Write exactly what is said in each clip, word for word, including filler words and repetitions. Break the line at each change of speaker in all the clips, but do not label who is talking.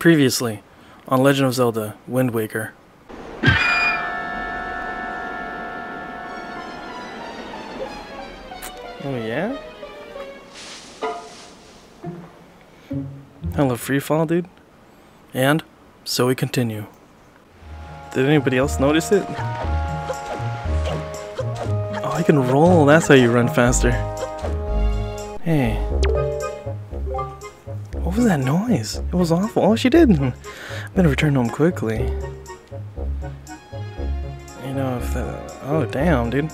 Previously, on Legend of Zelda, Wind Waker. Oh yeah? Hella freefall, dude. And, so we continue. Did anybody else notice it? Oh, you can roll, that's how you run faster. Hey. What was that noise? It was awful. Oh, she did. Better return home quickly. You know, if that... Oh, damn, dude.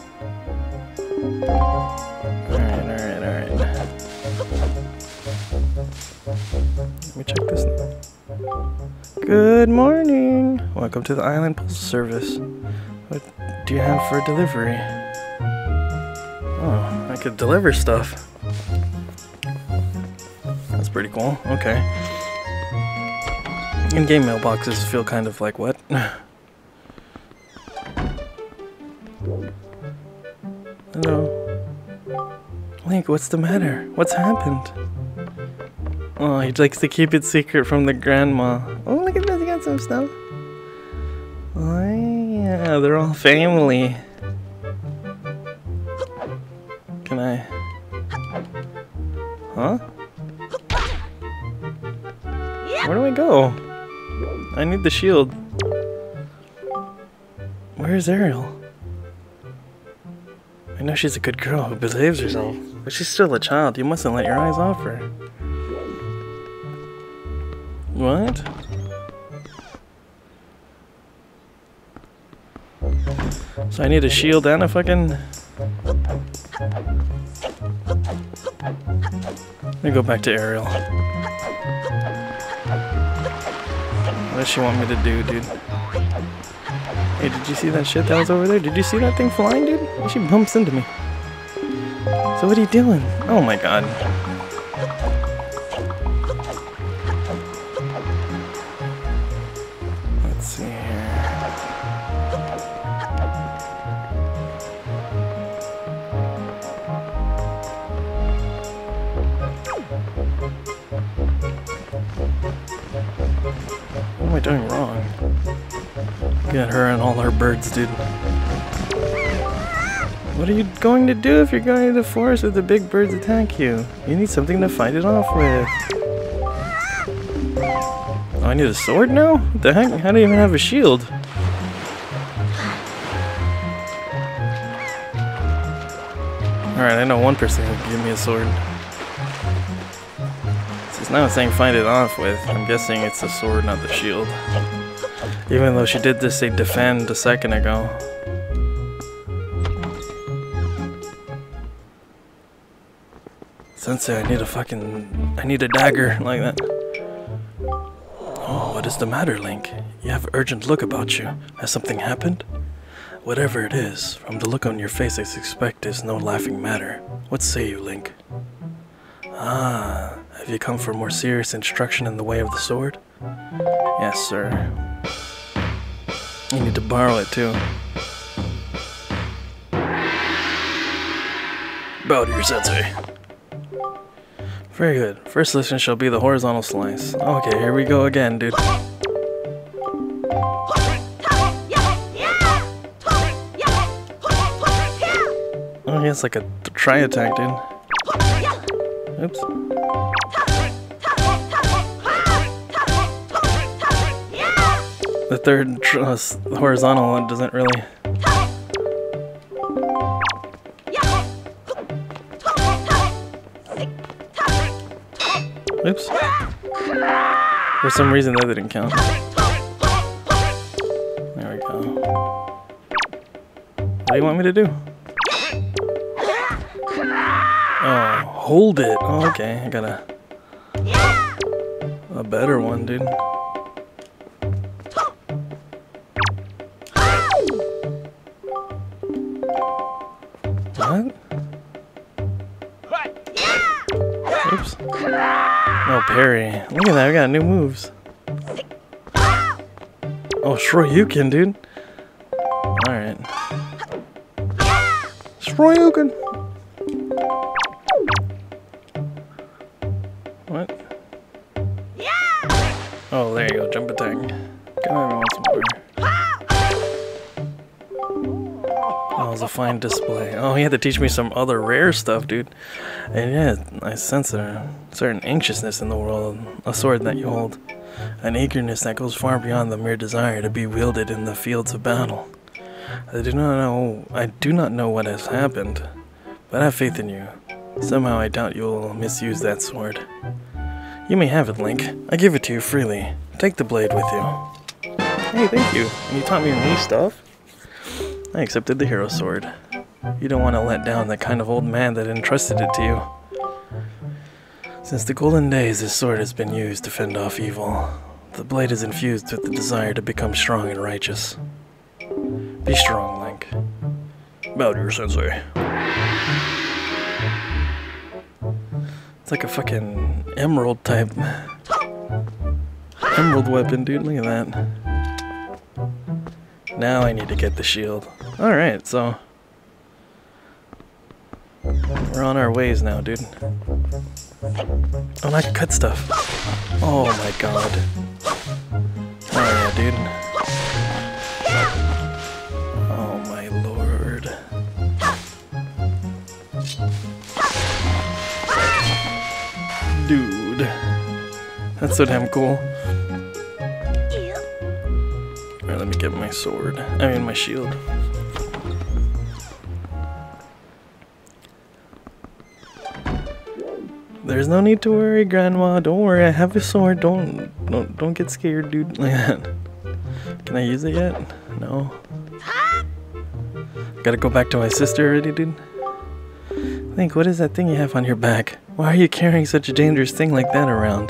Alright, alright, alright. Let me check this now. Good morning. Welcome to the Island Postal Service. What do you have for delivery? Oh, I could deliver stuff. That's pretty cool. Okay. In-game mailboxes feel kind of like what? Hello. Link, what's the matter? What's happened? Oh, he likes to keep it secret from the grandma. Oh, look at this, he got some stuff. Oh yeah, they're all family. Can I? Huh? Where do I go? I need the shield. Where's Ariel? I know she's a good girl who behaves herself, but she's still a child. You mustn't let your eyes off her. What? So I need a shield and a fucking... Let me go back to Ariel. What does she want me to do, dude? Hey, did you see that shit that was over there? Did you see that thing flying, dude? She bumps into me. So what are you doing? Oh my god. Let's see here. What am I doing wrong? Get her and all her birds, dude. What are you going to do if you're going to the forest with the big birds attack you? You need something to fight it off with. Oh, I need a sword now? What the heck? How do you even have a shield? Alright, I know one person who can give me a sword. Since now it's saying fight it off with, I'm guessing it's the sword, not the shield. Even though she did just say defend a second ago. Sensei, I need a fucking... I need a dagger like that. Oh, what is the matter, Link? You have an urgent look about you. Has something happened? Whatever it is, from the look on your face I suspect is no laughing matter. What say you, Link? Ah, have you come for more serious instruction in the way of the sword? Yes, sir. You need to borrow it, too. Bow to your sensei. Very good. First lesson shall be the horizontal slice. Okay, here we go again, dude. Oh, he has like a tri-attack, dude. Oops. The third tr uh, horizontal one doesn't really... Oops. For some reason that didn't count. There we go. What do you want me to do? Oh, hold it. Oh, okay, I got a... A better one, dude. What? Oops. No, parry. Look at that, we got new moves. Oh, Shoryuken, dude. Alright. Shoryuken! What? Oh, there you go, jump attack. Come on, once more. That was a fine display. Oh, he had to teach me some other rare stuff, dude. And yeah, I sense a certain anxiousness in the world. A sword that you hold. An eagerness that goes far beyond the mere desire to be wielded in the fields of battle. I do not know, I do not know what has happened, but I have faith in you. Somehow I doubt you'll misuse that sword. You may have it, Link. I give it to you freely. Take the blade with you. Hey, thank you. You taught me new stuff. I accepted the hero sword. You don't want to let down that kind of old man that entrusted it to you. Since the golden days, this sword has been used to fend off evil. The blade is infused with the desire to become strong and righteous. Be strong, Link. Bow to your sensei. It's like a fucking emerald type. Emerald weapon, dude. Look at that. Now I need to get the shield. Alright, so we're on our ways now, dude. Oh, I can cut stuff. Oh my god. Oh yeah, dude. Oh my lord. Dude. That's so damn cool. Alright, let me get my sword. I mean my shield. There's no need to worry, Grandma. Don't worry, I have a sword. Don't don't don't get scared, dude. Like that. Can I use it yet? No. Gotta go back to my sister already, dude. Link, what is that thing you have on your back? Why are you carrying such a dangerous thing like that around?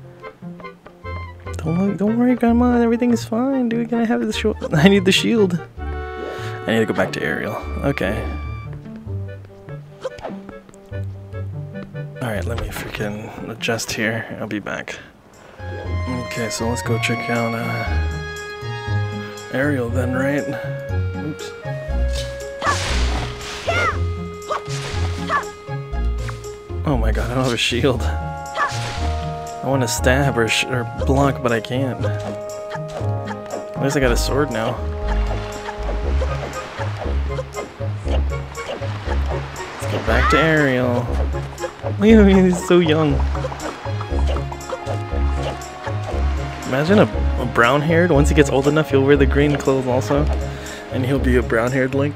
Don't don't worry, Grandma. Everything is fine, dude. Can I have the shield? I need the shield. I need to go back to Ariel. Okay. Alright, let me freaking adjust here. I'll be back. Okay, so let's go check out uh, Ariel then, right? Oops. Oh my god, I don't have a shield. I want to stab or, sh or block, but I can't. At least I got a sword now. Let's go back to Ariel. Look at him, he's so young. Imagine a, a brown-haired. Once he gets old enough, he'll wear the green clothes also, and he'll be a brown-haired Link.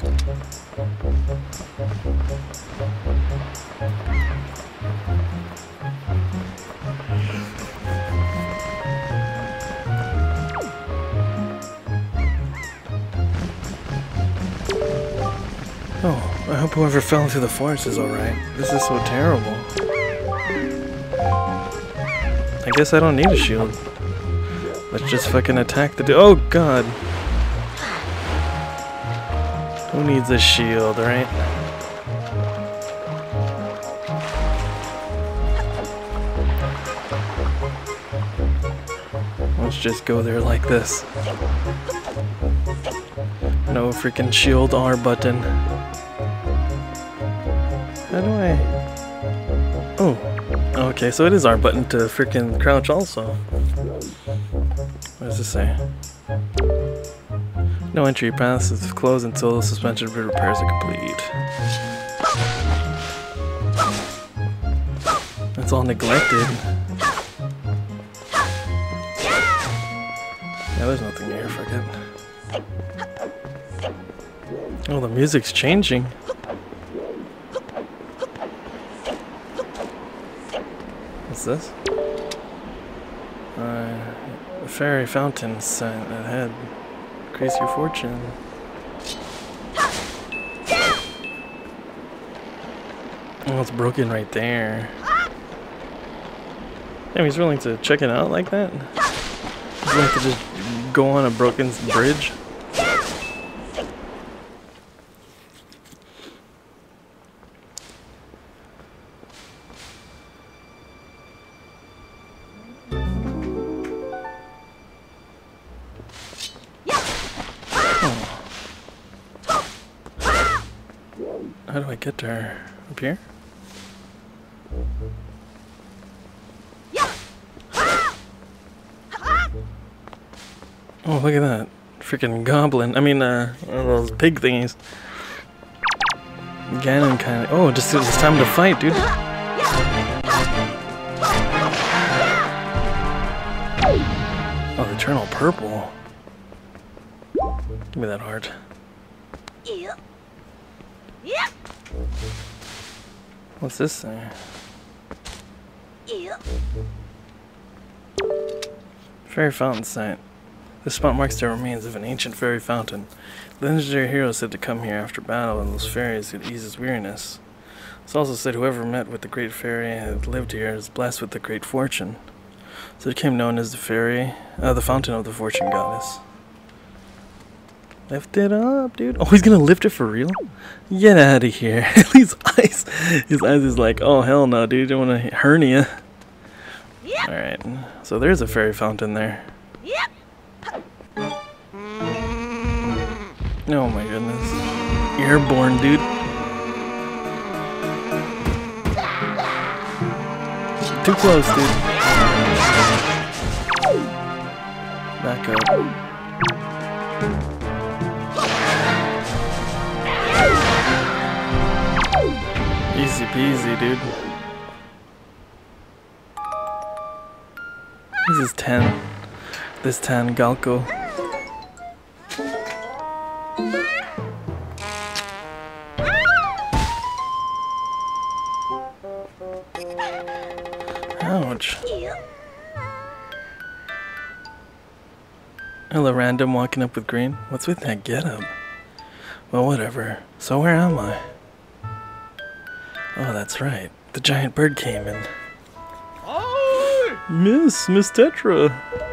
Oh, I hope whoever fell into the forest is alright. This is so terrible. I guess I don't need a shield. Let's just fucking attack the dude. Oh god! Who needs a shield, right? Let's just go there like this. No freaking shield R button. How do I... Oh. Okay, so it is R button to freaking crouch also. What does this say? No entry paths is closed until suspension repairs are complete. It's all neglected. Yeah, there's nothing here, forget. Oh, the music's changing. What's this? Uh, a fairy fountain sign ahead. Increase your fortune. Oh, it's broken right there. Damn, he's willing to check it out like that? He's willing to just go on a broken bridge? How do I get to her? Up here? Oh, look at that. Freaking goblin. I mean, uh, one of those pig thingies. Ganon kind of. Oh, just it's time to fight, dude. Oh, eternal purple. Give me that heart. What's this thing? Fairy fountain site. This spot marks the remains of an ancient fairy fountain. The legendary hero said to come here after battle, and those fairies could ease his weariness. It's also said whoever met with the great fairy and had lived here is blessed with the great fortune. So it became known as the fairy, uh, the fountain of the fortune goddess. Lift it up, dude. Oh, he's gonna lift it for real? Get out of here. His eyes, his eyes is like, oh hell no, dude. You don't want to hernia. Yep. All right. So there's a fairy fountain there. Yep. Oh my goodness. Airborne, dude. Too close, dude. Back up. Easy peasy, dude. This is ten. This ten Galco. Ouch. Hello, random walking up with green. What's with that getup? Well, whatever. So where am I? Oh, that's right. The giant bird came in. Oh! Miss, Miss Tetra.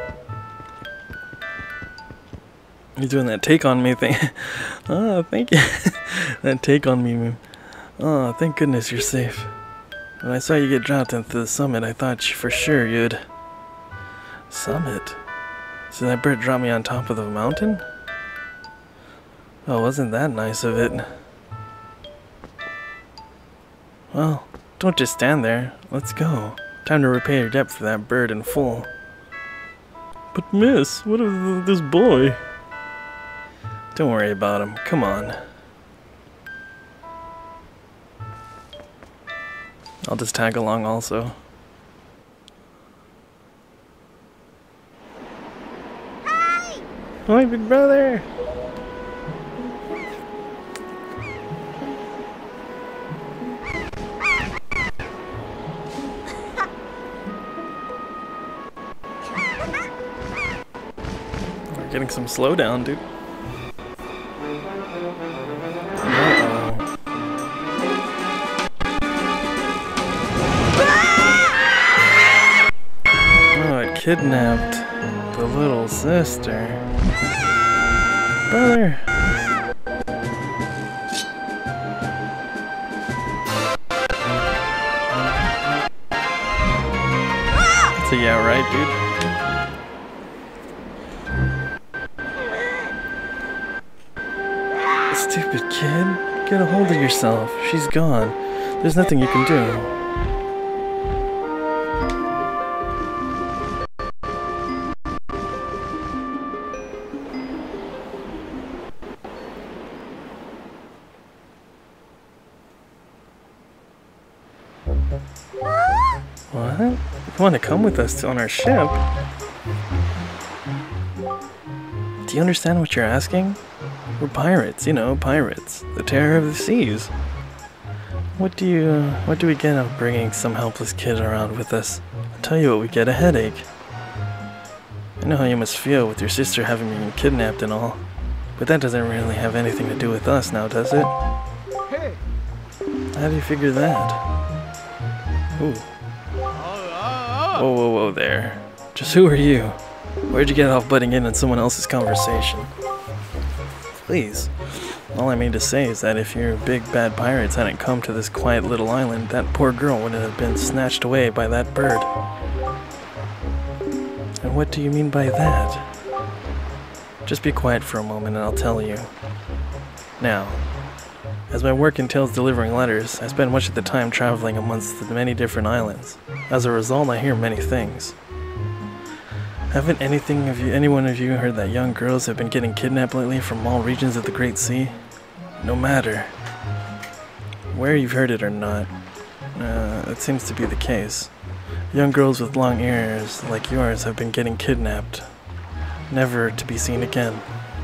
You're doing that take on me thing. Oh, thank you. That take on me move. Oh, thank goodness you're safe. When I saw you get dropped into the summit, I thought for sure you'd... Summit? So that bird dropped me on top of the mountain? Oh, wasn't that nice of it? Well, don't just stand there. Let's go. Time to repay your debt for that bird in full. But miss, what of this boy? Don't worry about him. Come on. I'll just tag along also. Hi! Hi, big brother! We're getting some slowdown, dude. Kidnapped the little sister. Brother. So yeah, right, dude. Stupid kid. Get a hold of yourself. She's gone. There's nothing you can do. What? You want to come with us on our ship? Do you understand what you're asking? We're pirates, you know, pirates. The terror of the seas. What do you, what do we get out of bringing some helpless kid around with us? I'll tell you what, we get a headache. I know how you must feel with your sister having been kidnapped and all, but that doesn't really have anything to do with us now, does it? Hey. How do you figure that? Ooh. Whoa, whoa, whoa there. Just who are you? Where'd you get off butting in on someone else's conversation? Please. All I mean to say is that if your big bad pirates hadn't come to this quiet little island, that poor girl wouldn't have been snatched away by that bird. And what do you mean by that? Just be quiet for a moment and I'll tell you. Now, as my work entails delivering letters, I spend much of the time traveling amongst the many different islands. As a result, I hear many things. Haven't anything of you, anyone of you heard that young girls have been getting kidnapped lately from all regions of the Great Sea? No matter where you've heard it or not, uh, it seems to be the case. Young girls with long ears like yours have been getting kidnapped, never to be seen again.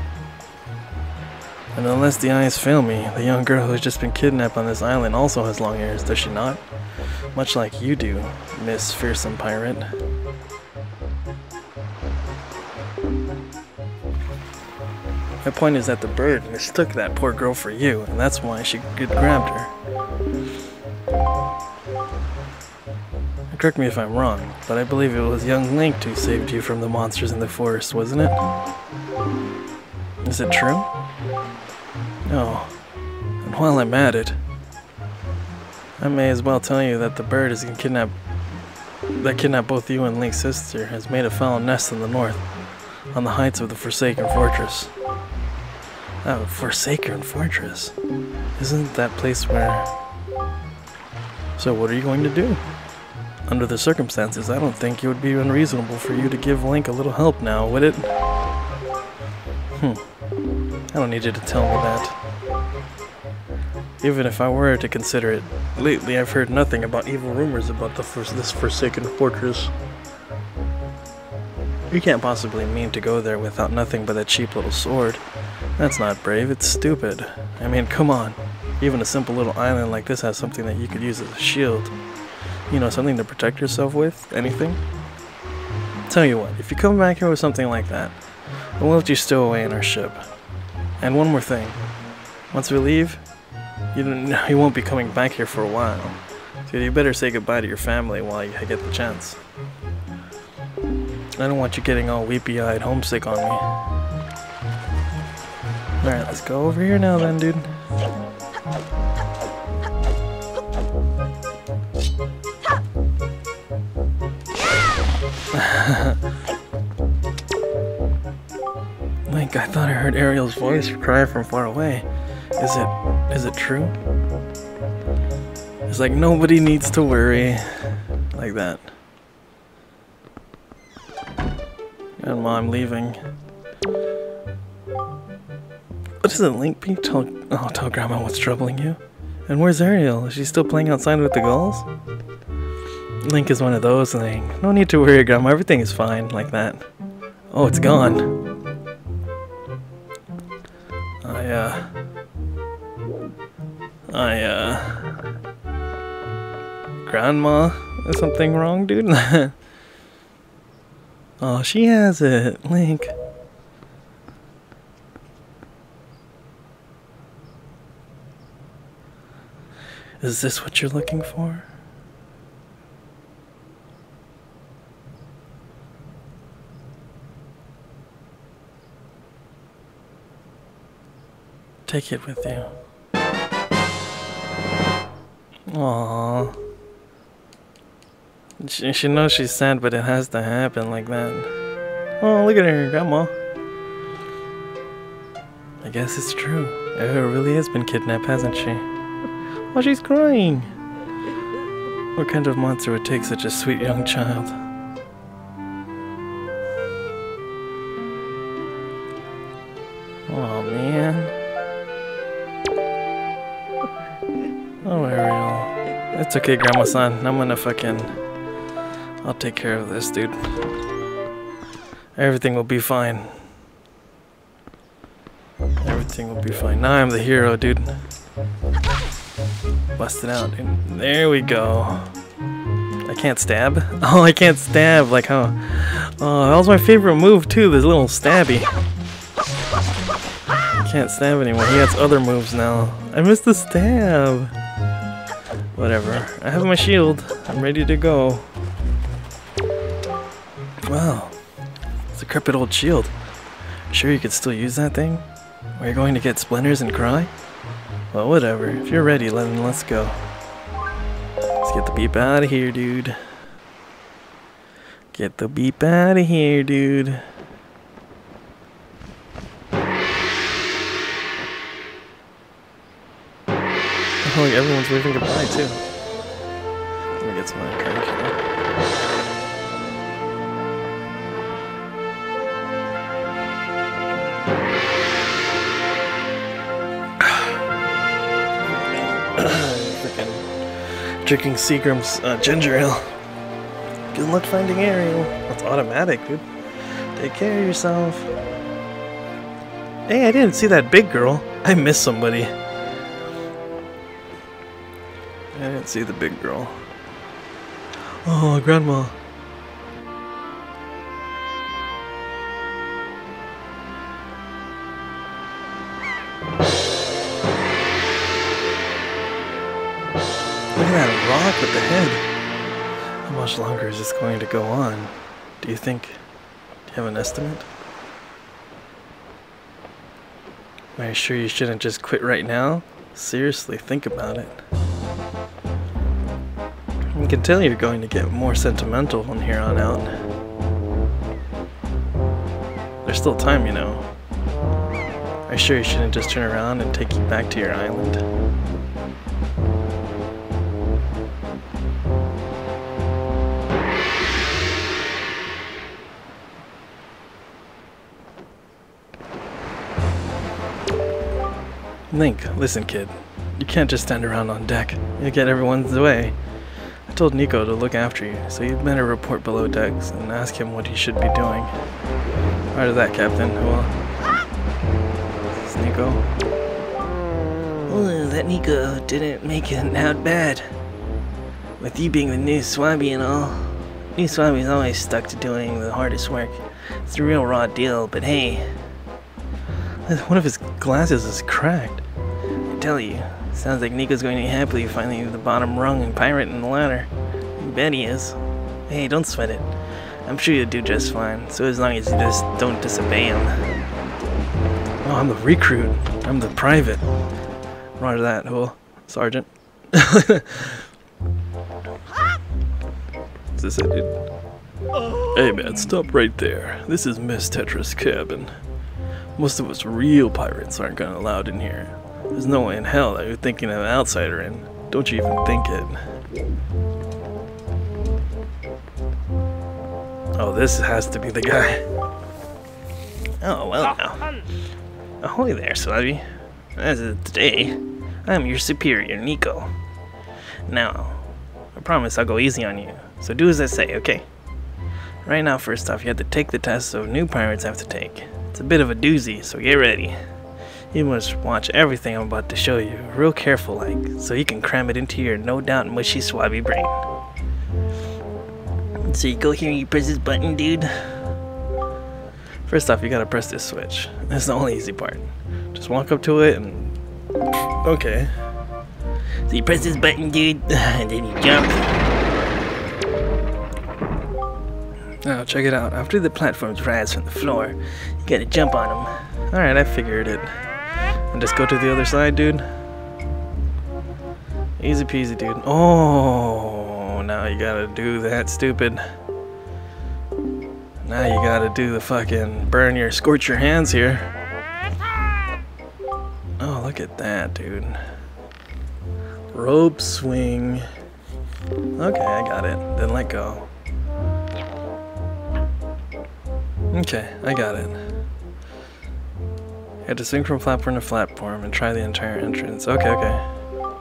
And unless the eyes fail me, the young girl who has just been kidnapped on this island also has long ears, does she not? Much like you do, Miss Fearsome Pirate. My point is that the bird mistook that poor girl for you, and that's why she grabbed her. Correct me if I'm wrong, but I believe it was young Link who saved you from the monsters in the forest, wasn't it? Is it true? No. And while I'm at it, I may as well tell you that the bird is kidnapped that kidnapped both you and Link's sister has made a foul nest in the north, on the heights of the Forsaken Fortress. Oh, Forsaken Fortress? Isn't that place where... So what are you going to do? Under the circumstances, I don't think it would be unreasonable for you to give Link a little help now, would it? Hmm. I don't need you to tell me that. Even if I were to consider it, lately I've heard nothing about evil rumors about the first, this Forsaken Fortress. You can't possibly mean to go there without nothing but that cheap little sword. That's not brave, it's stupid. I mean, come on. Even a simple little island like this has something that you could use as a shield. You know, something to protect yourself with? Anything? Tell you what, if you come back here with something like that, we'll let you stow away in our ship. And one more thing. Once we leave, you, don't, you won't be coming back here for a while. So you better say goodbye to your family while you get the chance. I don't want you getting all weepy-eyed homesick on me. Alright, let's go over here now then, dude. Link, I thought I heard Ariel's voice cry from far away. Is it... is it true? It's like nobody needs to worry. Like that. And Mom leaving. What is it, Link? Be tell, oh, tell Grandma what's troubling you. And where's Ariel? Is she still playing outside with the gulls? Link is one of those things. No need to worry, Grandma. Everything is fine. Like that. Oh, it's gone. I, uh... I, uh... Grandma? Is something wrong, dude? Oh, she has it. Link. Is this what you're looking for? Take it with you. Aww. She, she knows she's sad, but it has to happen like that. Oh, look at her, Grandma. I guess it's true. Ariel really has been kidnapped, hasn't she? Oh, she's crying. What kind of monster would take such a sweet young child? Oh, man. Oh, Ariel. It's okay, Grandma-san. I'm gonna fucking... I'll take care of this, dude. Everything will be fine. Everything will be fine. Now I'm the hero, dude. Bust it out, dude. There we go. I can't stab? Oh, I can't stab. Like how... Oh, that was my favorite move, too. This little stabby. I can't stab anymore. He has other moves now. I missed the stab. Whatever. I have my shield. I'm ready to go. Wow. It's a decrepit old shield. Sure you could still use that thing? Or you're going to get splinters and cry? Well, whatever. If you're ready, then let's go. Let's get the beep out of here, dude. Get the beep out of here, dude. Oh, everyone's waving goodbye, too. Let me get some of that crank here. drinking Seagram's uh, ginger ale. Good luck finding Ariel. That's automatic, dude. Take care of yourself. Hey, I didn't see that big girl. I missed somebody. I didn't see the big girl. Oh, Grandma. Look at that rock with the head. How much longer is this going to go on? Do you think? Do you have an estimate? Are you sure you shouldn't just quit right now? Seriously, think about it. I can tell you're going to get more sentimental from here on out. There's still time, you know. Are you sure you shouldn't just turn around and take you back to your island? Link, listen kid, you can't just stand around on deck. You'll get everyone's way. I told Nico to look after you, so you'd better report below decks and ask him what he should be doing. Roger that, Captain. Well, is this Nico?
Oh, that Nico didn't make it out bad. With you being the new Swabby and all, new Swabby's always stuck to doing the hardest work. It's a real raw deal, but hey,
one of his glasses is cracked.
I tell you, sounds like Nico's going to be happily finding the bottom rung and pirate in the ladder. You bet he is. Hey, don't sweat it. I'm sure you'll do just fine, so as long as you just don't disobey him.
Oh, I'm the recruit. I'm the private. Roger that, Hool. Sergeant. Is this it, dude? Hey man, stop right there. This is Miss Tetra's cabin. Most of us real pirates aren't gonna allowed in here. There's no way in hell that you're thinking of an outsider in. Don't you even think it. Oh, this has to be the guy.
Oh, well now. Ahoy there, Swabby. As of today, I am your superior, Nico. Now, I promise I'll go easy on you, so do as I say, okay? Right now, first off, you have to take the test so new pirates have to take. It's a bit of a doozy, so get ready. You must watch everything I'm about to show you, real careful like, so you can cram it into your no doubt mushy Swabby brain. So you go here and you press this button, dude?
First off, you gotta press this switch. That's the only easy part. Just walk up to it and... Okay.
So you press this button, dude, and then you jump.
Now, check it out. After the platforms rise from the floor, you gotta jump on them. Alright, I figured it. And just go to the other side, dude. Easy peasy, dude. Oh, now you gotta do that, stupid. Now you gotta do the fucking burn your, scorch your hands here. Oh, look at that, dude. Rope swing. Okay, I got it. Then let go. Okay, I got it. You had to swing from platform to platform and try the entire entrance. Okay, okay.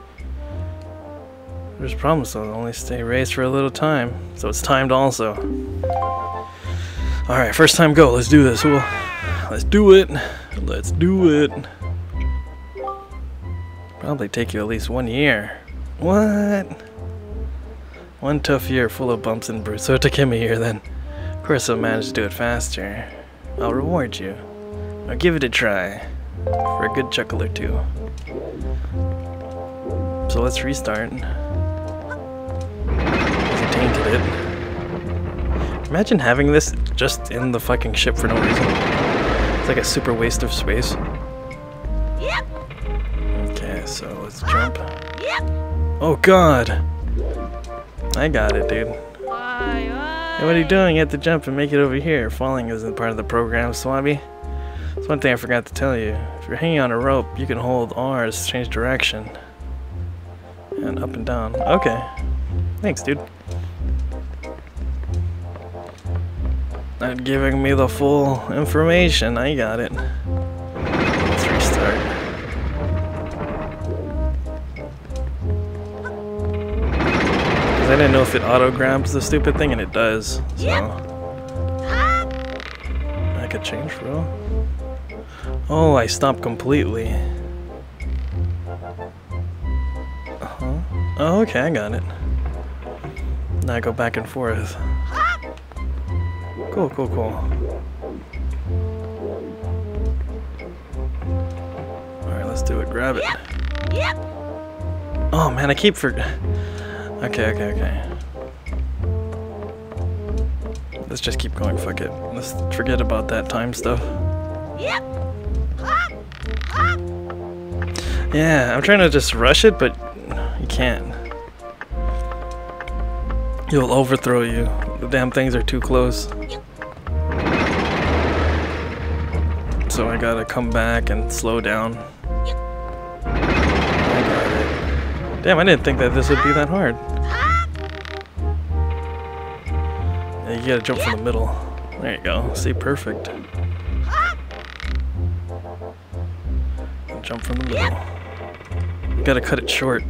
There's problems though, only stay raised for a little time. So it's timed also. Alright, first time go, let's do this. Ooh. Let's do it. Let's do it. Probably take you at least one year. What? One tough year full of bumps and bruises. So it took him a year then. Of course I'll manage to do it faster. I'll reward you. I'll give it a try. For a good chuckle or two. So let's restart. He tainted it. Imagine having this just in the fucking ship for no reason. It's like a super waste of space.
Yep.
Okay, so let's jump.
Yep.
Oh god! I got it, dude. Hey, what are you doing? You have to jump and make it over here. Falling isn't part of the program, Swabby. That's one thing I forgot to tell you. If you're hanging on a rope, you can hold R to change direction. And up and down. Okay. Thanks, dude. Not giving me the full information. I got it. Let's restart. didn't know if it auto grabs the stupid thing, and it does. So I could change, bro. Oh, I stopped completely. Uh-huh. Oh, okay, I got it. Now I go back and forth. Cool, cool, cool. Alright, let's do it. Grab it. Oh man, I keep for. Okay, okay, okay. Let's just keep going. Fuck it. Let's forget about that time stuff. Yeah, I'm trying to just rush it, but you can't. You'll overthrow you. The damn things are too close. So I gotta come back and slow down. I got it. Damn, I didn't think that this would be that hard. Yeah, you gotta jump from the middle. There you go. See, perfect. Jump from the middle. You gotta cut it short.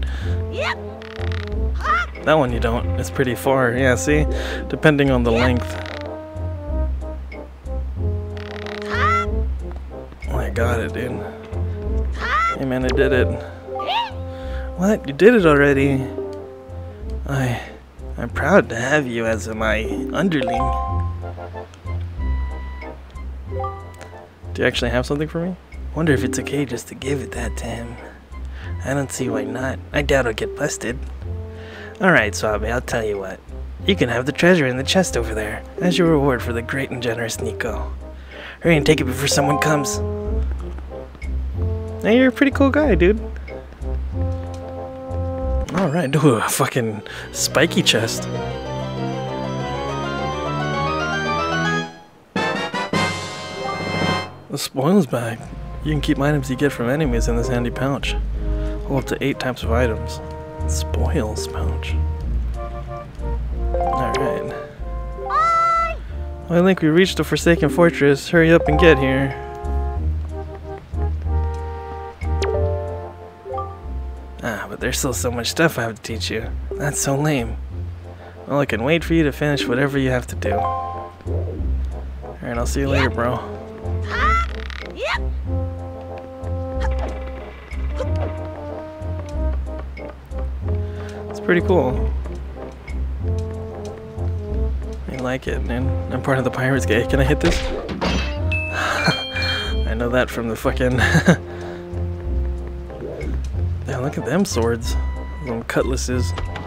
That one you don't. It's pretty far. Yeah, see? Depending on the length. Oh, I got it, dude. Hey man, I did it. What? You did it already? I... I'm proud to have you as my underling. Do you actually have something for me? Wonder if it's okay just to give it that to him. I don't see why not. I doubt I'll get busted. Alright, Swabe, I'll tell you what. You can have the treasure in the chest over there, as your reward for the great and generous Nico. Hurry and take it before someone comes. Hey, you're a pretty cool guy, dude. Alright, ooh, a fucking spiky chest. The spoils bag. You can keep items you get from enemies in this handy pouch. Hold up to eight types of items. Spoils pouch. Alright. Well, I think we reached the Forsaken Fortress. Hurry up and get here. Ah, but there's still so much stuff I have to teach you. That's so lame. Well, I can wait for you to finish whatever you have to do. Alright, I'll see you later, bro. It's pretty cool. I like it, man. I'm part of the Pirates Gang. Can I hit this? I know that from the fucking... Yeah, look at them swords. Them cutlasses.